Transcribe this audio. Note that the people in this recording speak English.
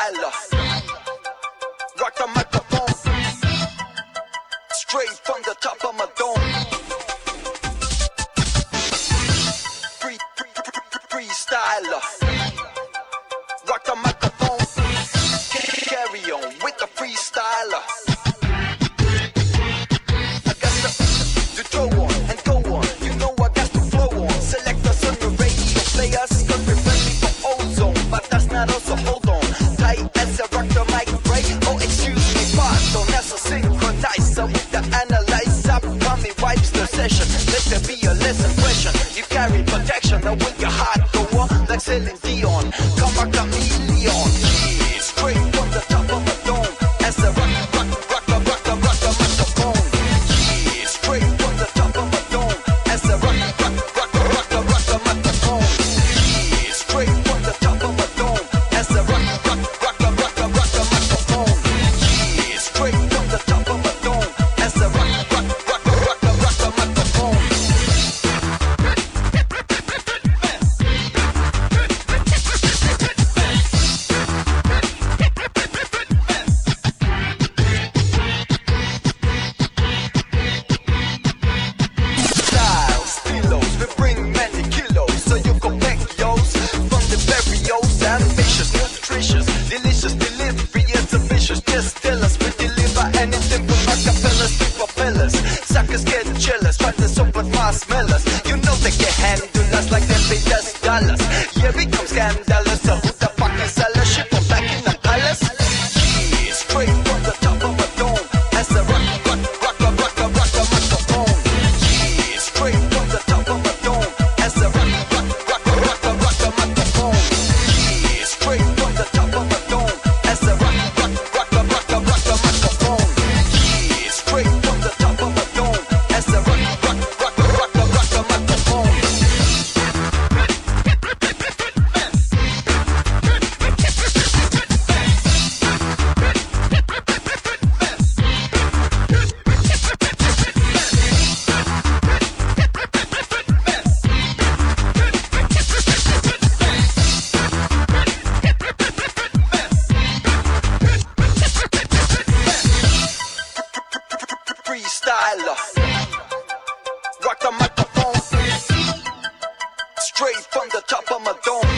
freestyler. Rock the microphone, straight from the top of my dome. Freestyler. Rock the microphone, carry on with the freestyler. I got to throw on and go on. You know I got to flow on. Select us on the radio, play us, cause we're friendly for ozone. But that's not us, so hold on. Tight as a rock the mic break. Oh, excuse me, pardon. That's a synchronizer with the analyzer. Mommy wipes the session. Let there be a less impression. You carry protection, now with your heart go on. Like Celine Dion, come a chameleon. Yeah, straight from the top of my dome. As a rock the microphone. Yeah, straight from the top of my dome. As a rock the microphone. Yeah, straight from the top of my dome. As a rock the microphone. Yeah, straight from the top of my dome. As a rock the microphone. Styles, stilos, we bring many kilos, so you can pack yours from the barrios. Ambitious, nutritious, delicious delivery is ambitious. Just tell us we deliver anything from acapellas to propellers. Suckers get jealous, try to support marshmallows. You know they can handle us like they paid us dollars. Yeah, we come scandalous, so who the fuck is sellers? Ship them back in the palace. Yeah, straight from the top of my dome. As a rock the microphone. Yeah, straight from the top of my dome. As a rock the microphone. Yeah, straight from the top of my dome. As a rock the microphone. Yeah, straight from the top of my dome. As a rock the microphone. Freestyler. Rock the microphone, straight from the top of my dome.